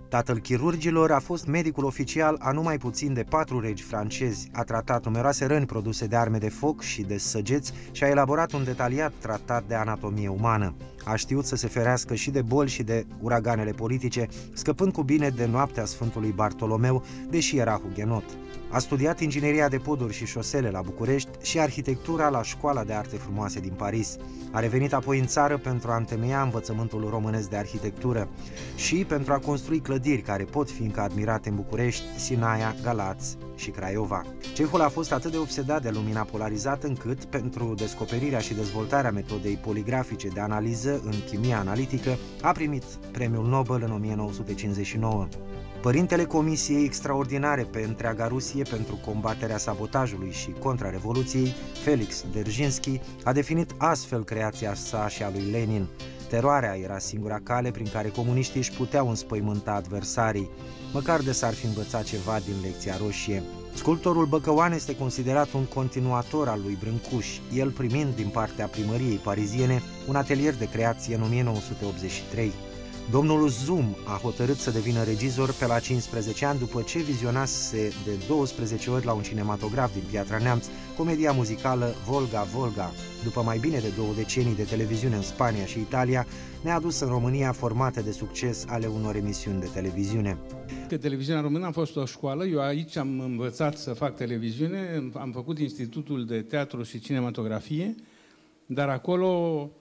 Tatăl chirurgilor a fost medicul oficial a numai puțin de 4 regi francezi, a tratat numeroase răni produse de arme de foc și de săgeți și a elaborat un detaliat tratat de anatomie umană. A știut să se ferească și de boli și de uraganele politice, scăpând cu bine de noaptea Sfântului Bartolomeu, deși era hugenot. A studiat ingineria de poduri și șosele la București și arhitectura la Școala de Arte Frumoase din Paris. A revenit apoi în țară pentru a întemeia învățământul românesc de arhitectură și pentru a construi clădiri care pot fi încă admirate în București, Sinaia, Galați și Craiova. Cehul a fost atât de obsedat de lumina polarizată încât, pentru descoperirea și dezvoltarea metodei poligrafice de analiză în chimia analitică, a primit premiul Nobel în 1959. Părintele Comisiei Extraordinare pe întreaga Rusie pentru combaterea sabotajului și contrarevoluției, Felix Dzerzhinsky, a definit astfel creația sa și a lui Lenin. Teroarea era singura cale prin care comuniștii își puteau înspăimânta adversarii, măcar de s-ar fi învățat ceva din lecția roșie. Sculptorul Băcăuan este considerat un continuator al lui Brâncuș, el primind din partea primăriei pariziene un atelier de creație în 1983. Domnul Zoom a hotărât să devină regizor pe la 15 ani după ce vizionase de 12 ori la un cinematograf din Piatra Neamț comedia muzicală Volga, Volga. După mai bine de 2 decenii de televiziune în Spania și Italia, ne-a adus în România formate de succes ale unor emisiuni de televiziune. Că televiziunea română a fost o școală, eu aici am învățat să fac televiziune, am făcut Institutul de Teatru și Cinematografie, dar acolo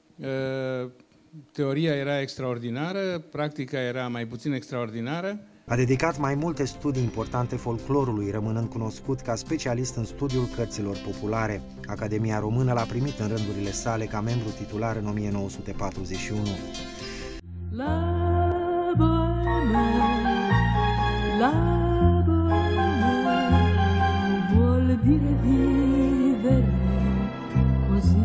teoria era extraordinară, practica era mai puțin extraordinară. A dedicat mai multe studii importante folclorului, rămânând cunoscut ca specialist în studiul cărților populare. Academia Română l-a primit în rândurile sale ca membru titular în 1941. La bohème vuol dire vivere così.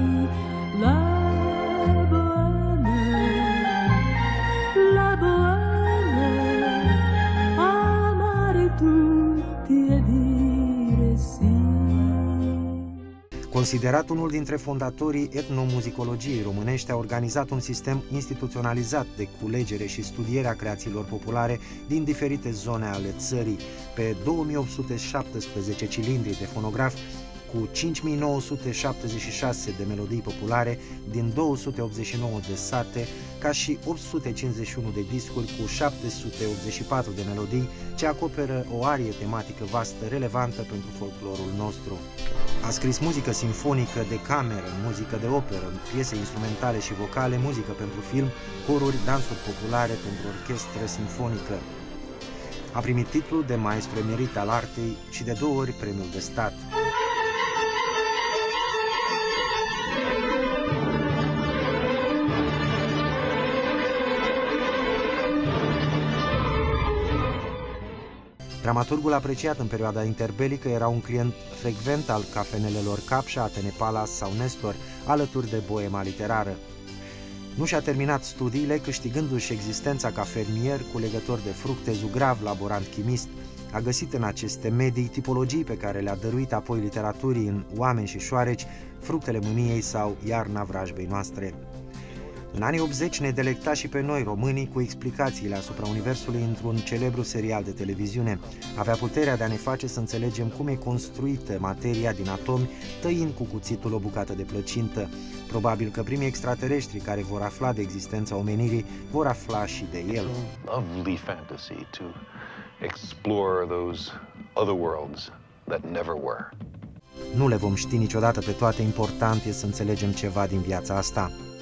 Considerat unul dintre fondatorii etnomuzicologiei românești, a organizat un sistem instituționalizat de culegere și studiere a creațiilor populare din diferite zone ale țării, pe 2817 cilindri de fonograf, cu 5976 de melodii populare din 289 de sate, ca și 851 de discuri cu 784 de melodii, ce acoperă o arie tematică vastă, relevantă pentru folclorul nostru. A scris muzică simfonică, de cameră, muzică de operă, piese instrumentale și vocale, muzică pentru film, coruri, dansuri populare pentru orchestră simfonică. A primit titlul de maestru emerit al artei și de 2 ori premiul de stat. Dramaturgul apreciat în perioada interbelică era un client frecvent al cafenelelor Capșa, Atene Palace sau Nestor, alături de boema literară. Nu și-a terminat studiile, câștigându-și existența ca fermier, culegător de fructe, zugrav, laborant chimist. A găsit în aceste medii tipologii pe care le-a dăruit apoi literaturii în Oameni și șoareci, Fructele mâniei sau Iarna vrajbei noastre. În anii 80 ne delecta și pe noi, românii, cu explicațiile asupra universului într-un celebru serial de televiziune. Avea puterea de a ne face să înțelegem cum e construită materia din atomi, tăind cu cuțitul o bucată de plăcintă. Probabil că primii extraterestri care vor afla de existența omenirii vor afla și de el. Lovely fantasy to explore those other worlds that never were. Nu le vom ști niciodată pe toate, important e să înțelegem ceva din viața asta.